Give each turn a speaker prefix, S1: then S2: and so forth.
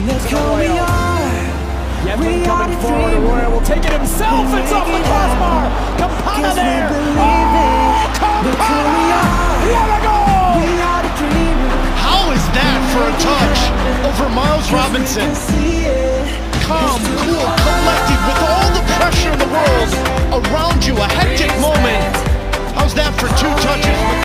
S1: Let's go, we are.
S2: Yedlin coming forward. Arroyo will take it himself. It's off the crossbar. Campana there. Oh, Campana! What a goal!
S3: How is that for a touch over Miles Robinson? Calm, cool, collected, with all the pressure in the world around you. A hectic moment. How's that for two touches?